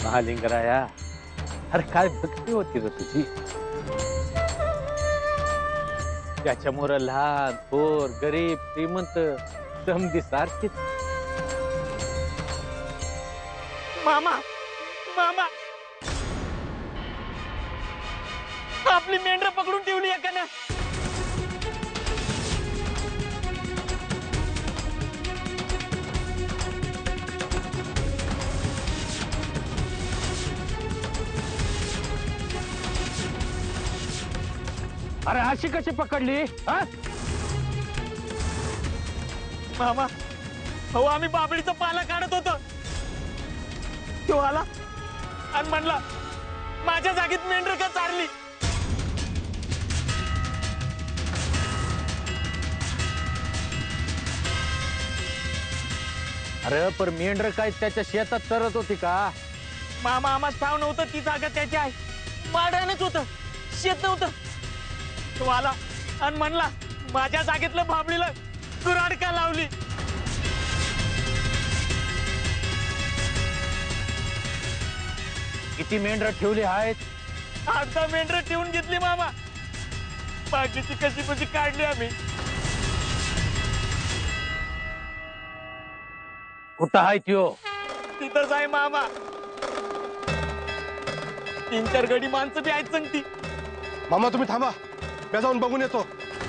महालिंगराया, अरे काय भक्ती होती रे तुझी. त्याच्यामुळे लहान थोर गरीब श्रीमंत समधी सारखीच. मामा मामा आपली मेंढर पकडून ठेवली एकानं. अरे अशी कशी पकडली हा? मामा हो आम्ही बाबळीचा पाला काढत होतो. तो आला आणि म्हणला माझ्या जागेत मेंढर का चारली. अरे पर मेंढर काय त्याच्या शेतात चरत होती का? मामा आम्हाला ठाव नव्हतं ती जागा त्याची आहे. माडानच होतं, शेत नव्हतं. तो आला आणि म्हणला माझ्या जागेतलं बाबळीला कुऱ्हाड का लावली. किती मेंढर ठेवली आहेत? 8-10 मेंढर ठेवून घेतली मामा. बाकीची कशी कशी काढली आम्ही. कुठं आहे त्यो? तिथंच आहे मामा. 3-4 गडी माणसं बी आहेत सांगती. मामा तुम्ही थांबा, मी जाऊन बघून येतो.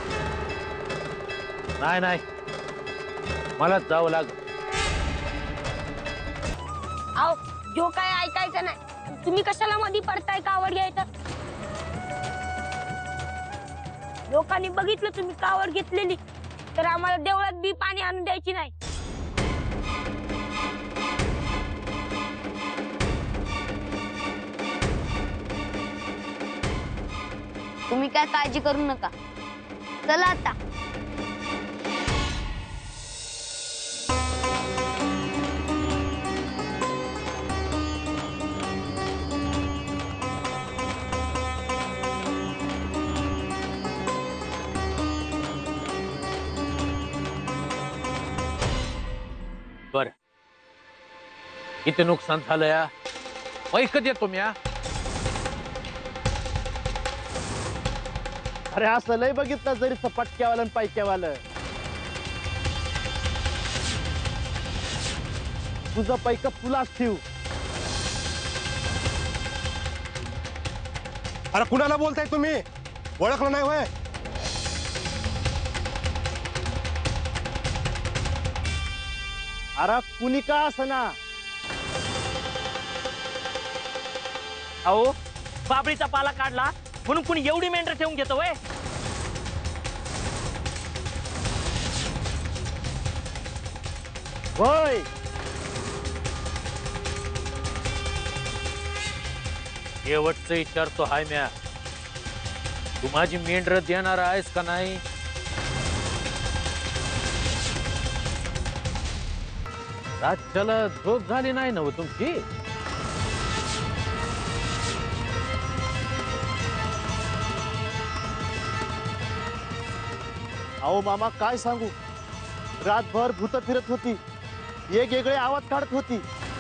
नाही नाही, मलाच जावं लागेल. आओ जो काय ऐकायचं नाही. तुम्ही कशाला मध्ये पडताय कावड घ्यायचं. लोकांनी बघितलं तुम्ही कावड घेतलेली तर आम्हाला देवळात बी पाणी आणून द्यायची नाही. तुम्ही काय काळजी करू नका. चला आता. बर, किती नुकसान झालं या? ऐकत येतो मी. अरे असं लय बघितलं जरी पटक्यावालं आणि पैक्यावालं. तुझं पैक तुलाच ठेव. अरे कुणाला बोलताय तुम्ही? ओळखलं नाही वय? अरे कुणी का असना. अहो बाबळीचा पाला काढला म्हणून कुणी एवढी मेंढर ठेवून घेतो वय? होय शेवटचं विचारतो हाय म्या, तू माझी मेंढर देणार आहेस का नाही? रातच्याला झोप झाली नाही ना तुमची? अहो मामा काय सांगू. रातभर भूत फिरत होती, वेगवेगळे आवाज काढत होती.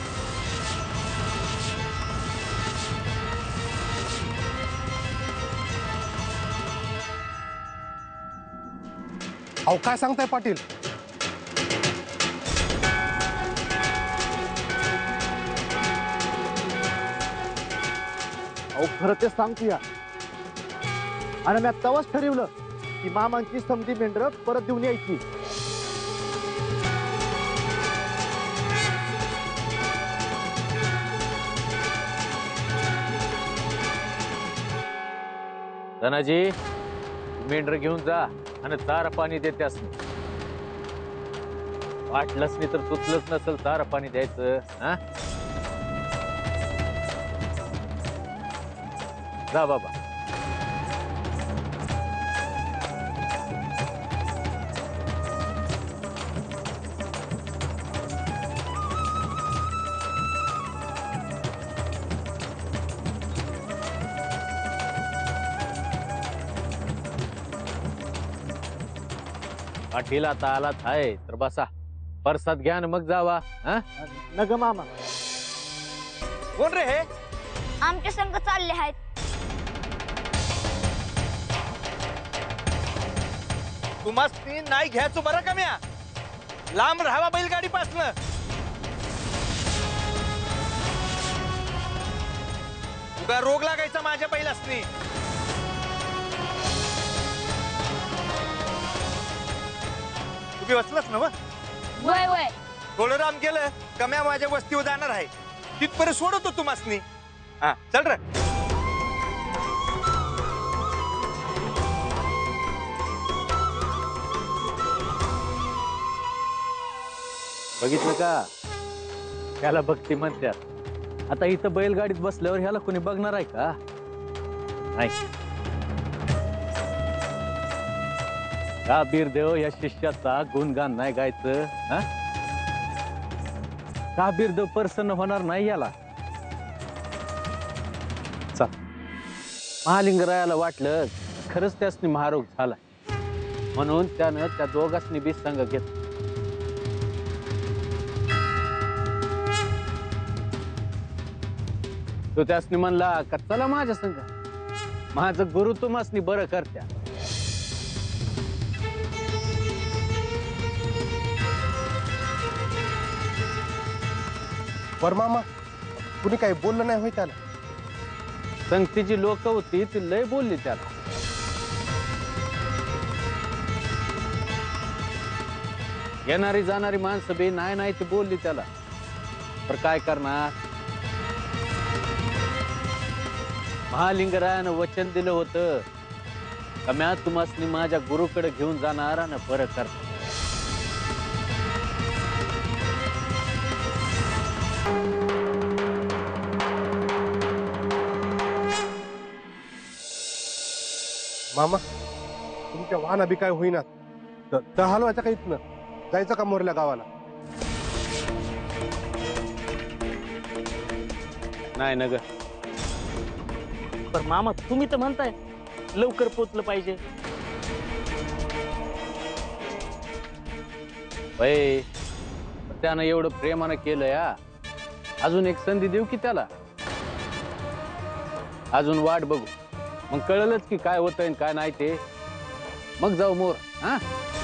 अहो काय सांगताय पाटील? अहो खरं ते सांगूया. आणि मी तवाच ठरवलं की मामांची समधी मेंढर परत देऊन यायची. धनाजी, मेंढर घेऊन जा आणि चारा पाणी देत्यास. वाटलंच नाही तर सुचलंच नसल चारा पाणी द्यायचं. हा जा बाबा. पाटील आता आलात आहे तर बसा, परसाद घ्या ना मग जावा. हा नग मामा, कोण रे हे? आमच्या संघ चालले आहेत. तुम्हाच नाही घ्यायचो बरं का म्या. लांब राहावा बैलगाडीपासनं. तुका रोग लागायचा माझ्या बैलासनी. तुम्ही बसलास ना? वय वय. थोडं राम केलं कम्या माझ्या वस्तीवर जाणार आहे. तिथपर्यंत सोडतो तुम्हासनी. हा चल रे. बघितलं का, त्याला भक्ती म्हणतात. आता इथं बैलगाडीत बसल्यावर ह्याला कोणी बघणार आहे का? नाही. का बीरदेव या शिष्याचा गुणगान नाही गायचं? हा? का बीरदेव प्रसन्न होणार नाही याला? चल, महालिंगरायाला वाटलं खरंच त्यासनी महारोग झाला, म्हणून त्यानं त्या दोघांनी बी संग घेतला. तो त्यासनी म्हणला का चला माझ्या संग, माझं गुरु तुम्हासनी बरं करत्या. बर मामा, कुणी काही बोललं नाही होय त्याला? संगतीची लोक होती ती लय बोलली त्याला. येणारी जाणारी माणसं बी नाही नाही ती बोलली त्याला. पर काय करणार, महालिंगरायानं वचन दिलं होतं का म्या तुम्हासनी माझ्या गुरुकडे घेऊन जाणार आणि बरं करणार. मामा, तुमच्या वाहना बी काय होईना तर हलवायचं का इथनं? जायचं का मोरल्या गावाला? नाही ना ग. पण मामा तुम्ही तर म्हणताय लवकर पोचलं पाहिजे. त्यानं एवढं प्रेमानं केलं या, अजून एक संधी देऊ की त्याला? अजून वाट बघू, मग कळलंच की काय होतंय काय नाही ते. मग जाऊ मोर. हा,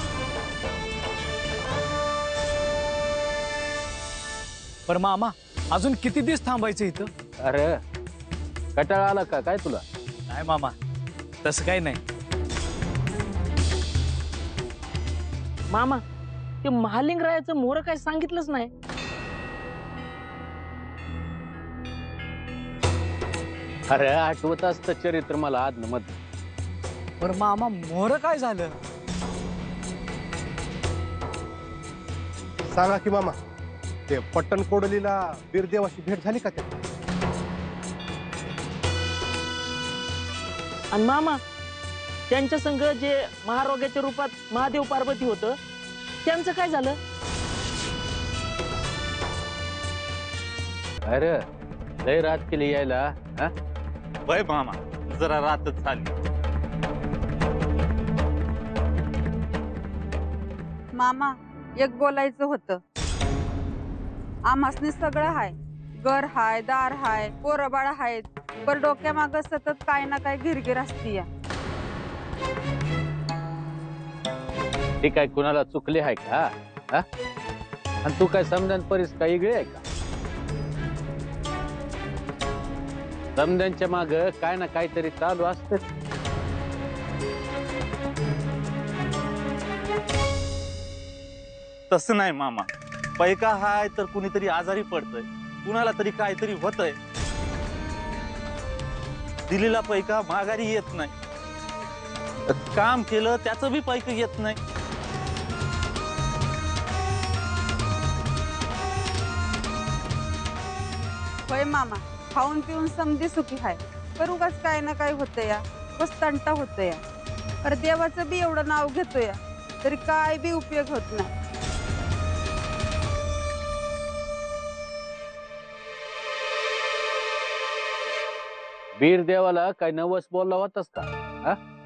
पर मामा अजून किती दिवस थांबायचं इथं? अरे कटाळा आला का काय तुला? नाही मामा, तसं काही नाही. मामा ते महालिंगरायाचं मोर काय सांगितलंच नाही. अरे आठवत असतं चरित्र मला आदन मध्ये. पर मामा मोर काय झालं? सांगा की मामा, ते पट्टण कोडलीला बीरदेवाची भेट झाली का? त्या आणि मामा त्यांच्या संग जे महारोग्याच्या रूपात महादेव पार्वती होतं त्यांचं काय झालं? अरे लय रात केली यायला. हा, वय मामा जरा रातच झाली. मामा एक बोलायचं होतं. आम्हासनी सगळं हाय, घर हाय, दार हाय, पोरं बाळ हायत, पर डोक्या माग सतत काय ना काय घिरघिर असतीया. ती काय कुणाला चुकली आहे का? हा, आणि तू काय समजान परीस काय इगळे आहे का? समद्यांच्या माग काय ना काहीतरी चालू असत. तसं नाही मामा, पैका हाय तर कुणीतरी आजारी पडतय, कुणाला तरी काहीतरी होतय. दिलेला पैका माघारी येत नाही, काम केलं त्याचं बी पैक येत नाही. होय मामा, खाऊन पिऊन समधी सुखी हाय, पर उगाच काय ना काय होतं या, बस तंटा होतं या. पर देवाचं बी एवढं नाव घेतो या, तरी काय बी उपयोग होत नाही. बीर देवाला काय नवस बोलला होतास का? हा,